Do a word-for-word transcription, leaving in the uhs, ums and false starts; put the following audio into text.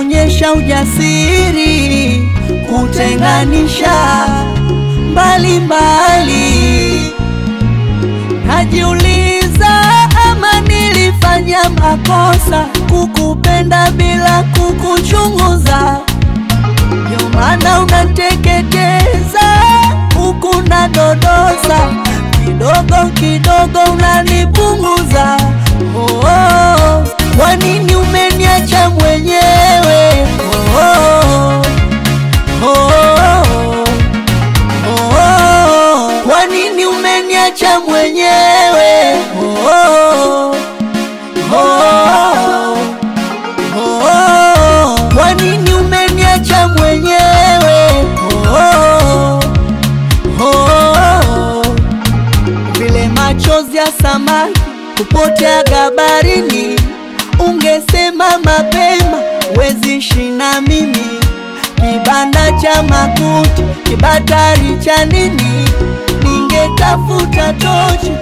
unaonyesha ujasiri kutenganisha mbali mbali. Najiuliza ama nilifanya makosa kukupenda bila kukuchunguza. Ndio maana unateketeza huku na dodosa, kidogo kidogo unanipunguza. Oh, oh. Kwa nini umeniacha mwenyewe? Oh, oh. Oh, oh. Oh, oh. Kwa nini umeniacha mwenyewe? Oh, oh. Oh, oh. Oh, kwa nini umeniacha mwenyewe? Oh, oh. Vile machozi ya samaki kupotea gabarini, ungesema mapema wezi shina mimi. Kibanda cha makuti, kibatari cha nini, ningetafuta tochi